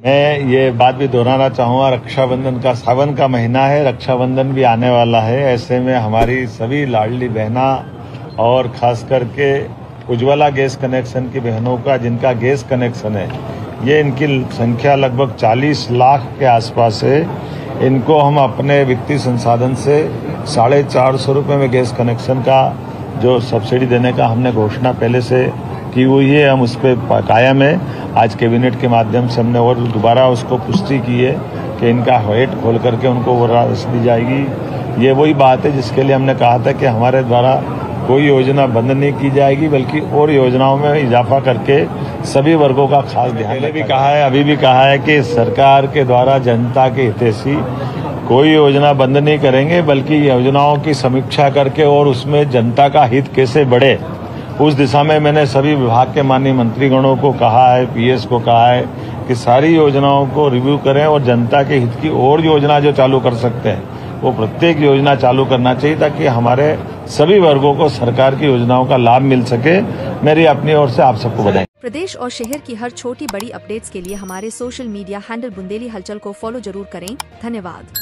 मैं ये बात भी दोहराना चाहूँगा, रक्षाबंधन का सावन का महीना है, रक्षाबंधन भी आने वाला है। ऐसे में हमारी सभी लाडली बहना और खास करके उज्ज्वला गैस कनेक्शन की बहनों का जिनका गैस कनेक्शन है, ये इनकी संख्या लगभग 40 लाख के आसपास है। इनको हम अपने वित्तीय संसाधन से 450 रुपये में गैस कनेक्शन का जो सब्सिडी देने का हमने घोषणा पहले से की हुई है, हम उस पर कायम है। आज कैबिनेट के माध्यम से हमने और दोबारा उसको पुष्टि की है कि इनका रेट खोल करके उनको वो राशि दी जाएगी। ये वही बात है जिसके लिए हमने कहा था कि हमारे द्वारा कोई योजना बंद नहीं की जाएगी, बल्कि और योजनाओं में इजाफा करके सभी वर्गों का खास ध्यान पहले भी कहा है, अभी भी कहा है कि सरकार के द्वारा जनता के हितैषी कोई योजना बंद नहीं करेंगे, बल्कि योजनाओं की समीक्षा करके और उसमें जनता का हित कैसे बढ़े, उस दिशा में मैंने सभी विभाग के माननीय मंत्रीगणों को कहा है, पीएस को कहा है कि सारी योजनाओं को रिव्यू करें और जनता के हित की और योजना जो चालू कर सकते हैं वो प्रत्येक योजना चालू करना चाहिए, ताकि हमारे सभी वर्गों को सरकार की योजनाओं का लाभ मिल सके। मेरी अपनी ओर से आप सबको बधाई। प्रदेश और शहर की हर छोटी बड़ी अपडेट्स के लिए हमारे सोशल मीडिया हैंडल बुंदेली हलचल को फॉलो जरूर करें। धन्यवाद।